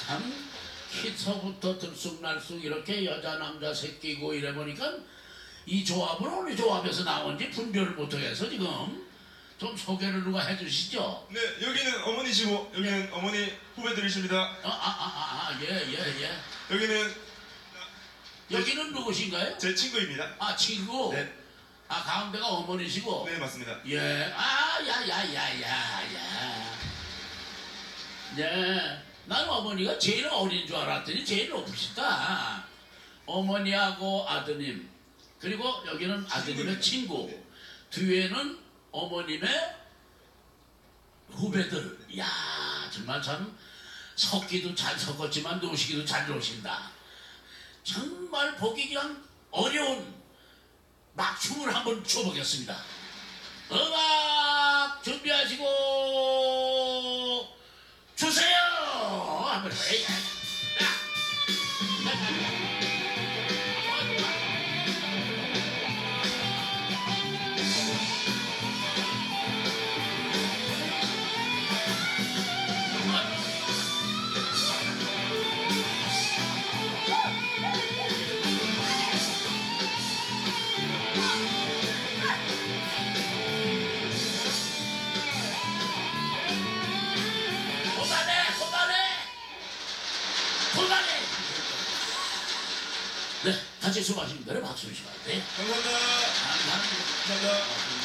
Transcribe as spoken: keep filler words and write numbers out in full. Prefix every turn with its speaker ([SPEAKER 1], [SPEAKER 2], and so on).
[SPEAKER 1] 참 키서부터 들쑥날쑥 이렇게 여자 남자 새끼고 이래 보니까 이 조합은 어느 조합에서 나온지 분별을 못하겠어 지금. 좀 소개를 누가 해주시죠.
[SPEAKER 2] 네, 여기는 어머니시고 여기는 어머니 후배들이십니다.
[SPEAKER 1] 아아아아예예 예, 예.
[SPEAKER 2] 여기는
[SPEAKER 1] 여기는 누구신가요?
[SPEAKER 2] 제 친구입니다.
[SPEAKER 1] 아 친구.
[SPEAKER 2] 네,
[SPEAKER 1] 아 가운데가 어머니시고.
[SPEAKER 2] 네 맞습니다.
[SPEAKER 1] 예. 아야야야야야. 네. 난 어머니가 제일 어린 줄 알았더니 제일 높으시다. 어머니하고 아드님 그리고 여기는 아드님의 친구.
[SPEAKER 2] 네.
[SPEAKER 1] 뒤에는 어머님의 후배들. 야 정말 참 섞기도 잘 섞었지만 노시기도 잘 노신다. 정말 보기 그냥 어려운 막춤을 한번 춰보겠습니다. 음악 준비하시고 주세요. 한번 해. 네, 같이 수고하십니다. 박수 주시면 돼.
[SPEAKER 2] 감사합니다.
[SPEAKER 1] 감사합니다.
[SPEAKER 2] 감사합니다.